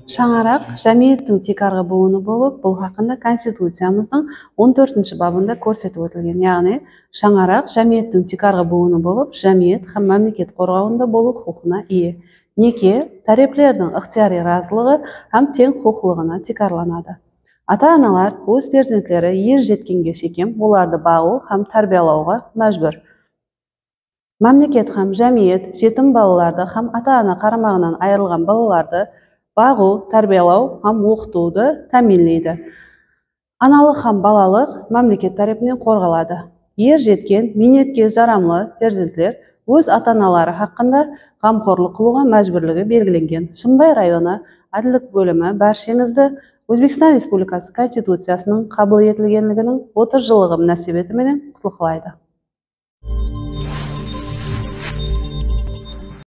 Шаңарақ жәмиеттің текарғы буыны болып, бұл хақында Конституциямыздың 14-ші бабында көрсетіп өтілген. Яғни, шаңарақ жәмиеттің текарғы буыны болып, жәмиет һәм мемлекет қорғауында болу құқығына ие. Неке тареплердің ықтияри разылығы һәм тең құқылығына текарланады. Ата-аналар өз перзентлері ер жеткенге шейін оларды бағу һәм тәрбиелауға мәжбүр. Мемлекет һәм жәмиет жетім балаларды һәм ата-ана қарамағынан айырылған балаларды бағу, тәрбиелау һәм оқытуды тәмінлейді. Аналық һәм балалық мемлекет тарапынан қорғалады. Ер жеткен, минетке жарамлы перзентлер өз ата-аналары хақында қамқорлық қылуға мәжбүрлігі белгіленген. Шымбай районы әділдік бөлімі баршаңызды Өзбекстан Республикасы Конституциясының қабыл етілгенлігінің 30 жылдығы мөнәсәбәтіменен құттықтайды.